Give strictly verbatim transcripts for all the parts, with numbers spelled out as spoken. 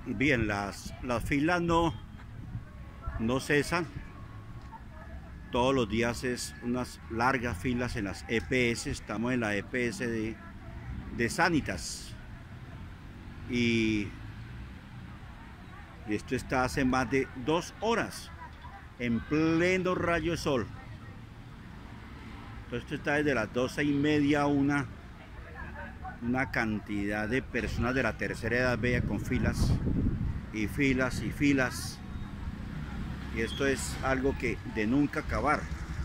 Bien, las, las filas no, no cesan. Todos los días es unas largas filas en las E P S. Estamos en la E P S de, de Sanitas. Y, y esto está hace más de dos horas, en pleno rayo de sol. Entonces esto está desde las doce y media a una. Una cantidad de personas de la tercera edad bella con filas y filas y filas, y esto es algo que de nunca acabar.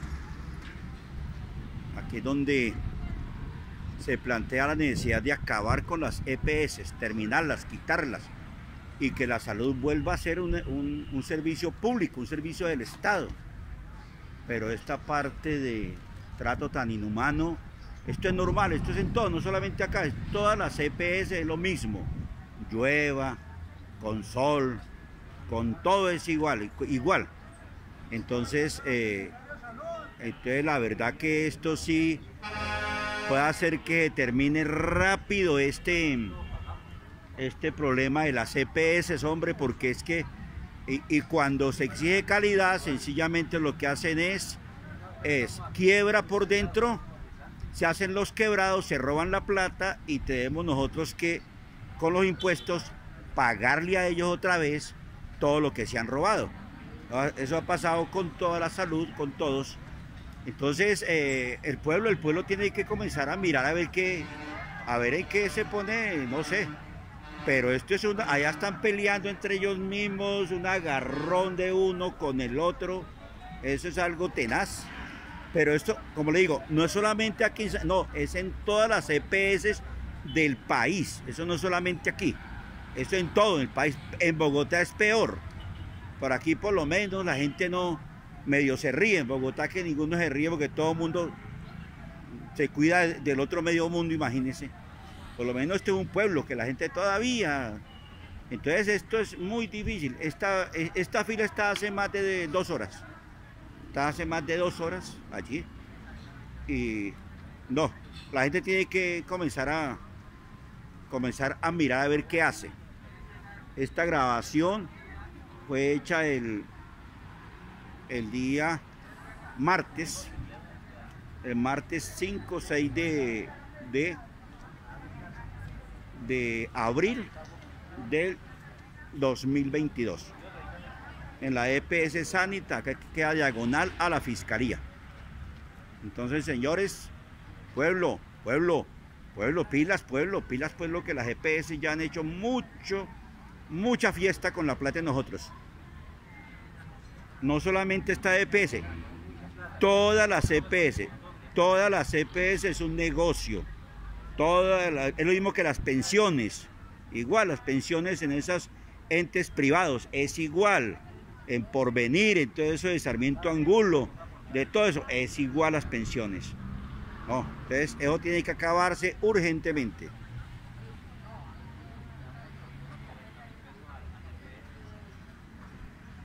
Aquí es donde se plantea la necesidad de acabar con las E P S, terminarlas, quitarlas, y que la salud vuelva a ser un, un, un servicio público, un servicio del Estado. Pero esta parte de trato tan inhumano, esto es normal, esto es en todo, no solamente acá, es todas las E P S es lo mismo. Llueva, con sol, con todo es igual, igual. Entonces, eh, entonces la verdad que esto sí puede hacer que termine rápido este, este problema de las E P S, hombre, porque es que, y, y cuando se exige calidad, sencillamente lo que hacen es, es quiebra por dentro. Se hacen los quebrados, se roban la plata y tenemos nosotros que, con los impuestos, pagarle a ellos otra vez todo lo que se han robado. Eso ha pasado con toda la salud, con todos. Entonces, eh, el pueblo, el pueblo tiene que comenzar a mirar a ver qué, a ver en qué se pone, no sé. Pero esto es una, allá están peleando entre ellos mismos, un agarrón de uno con el otro. Eso es algo tenaz. Pero esto, como le digo, no es solamente aquí, no, es en todas las E P S del país. Eso no es solamente aquí, eso en todo el país. En Bogotá es peor. Por aquí por lo menos la gente no, medio se ríe. En Bogotá que ninguno se ríe porque todo el mundo se cuida del otro medio mundo, imagínense. Por lo menos este es un pueblo que la gente todavía... Entonces esto es muy difícil. Esta, esta fila está hace más de dos horas. Está hace más de dos horas allí y no, la gente tiene que comenzar a comenzar a mirar a ver qué hace. Esta grabación fue hecha el, el día martes, el martes cinco o seis de, de, de abril del dos mil veintidós. En la E P S Sanita, que queda diagonal a la Fiscalía. Entonces, señores, pueblo, pueblo, pueblo, pilas, pueblo, pilas, pueblo, que las E P S ya han hecho mucho, mucha fiesta con la plata de nosotros. No solamente esta E P S, todas las E P S, todas las E P S es un negocio. Toda la, es lo mismo que las pensiones. Igual, las pensiones en esos entes privados, es igual. En Porvenir, en todo eso de Sarmiento Angulo, de todo eso, es igual las pensiones. No, entonces eso tiene que acabarse urgentemente.